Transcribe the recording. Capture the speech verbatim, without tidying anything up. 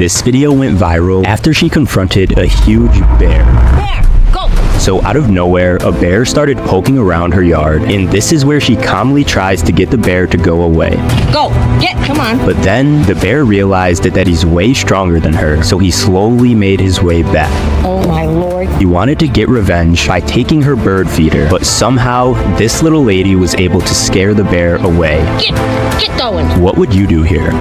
This video went viral after she confronted a huge bear. Bear, go! So out of nowhere, a bear started poking around her yard, and this is where she calmly tries to get the bear to go away. Go! Get, come on. But then, the bear realized that, that he's way stronger than her, so he slowly made his way back. Oh my lord. He wanted to get revenge by taking her bird feeder, but somehow, this little lady was able to scare the bear away. Get, get going. What would you do here?